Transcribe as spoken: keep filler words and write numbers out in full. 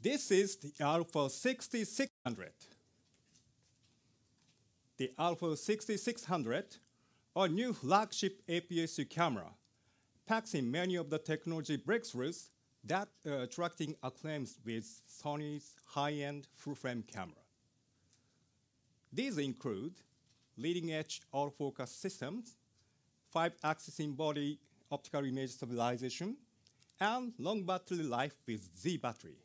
This is the Alpha sixty-six hundred. The Alpha sixty-six hundred, a new flagship A P S C camera, packs in many of the technology breakthroughs that are attracting acclaims with Sony's high-end full-frame camera. These include leading-edge autofocus systems, five-axis in-body optical image stabilization, and long battery life with Z battery.